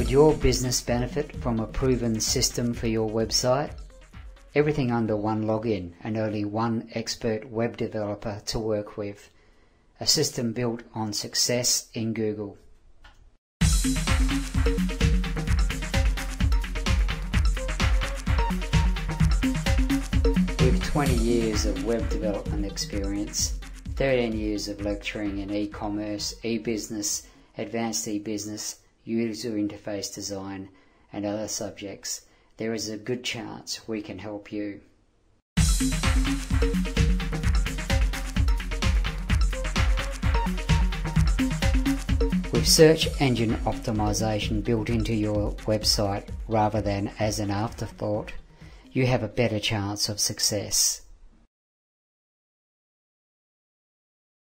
Would your business benefit from a proven system for your website? Everything under one login and only one expert web developer to work with. A system built on success in Google. With 20 years of web development experience, 13 years of lecturing in e-commerce, e-business, advanced e-business, user interface design and other subjects, there is a good chance we can help you. With search engine optimization built into your website rather than as an afterthought, you have a better chance of success.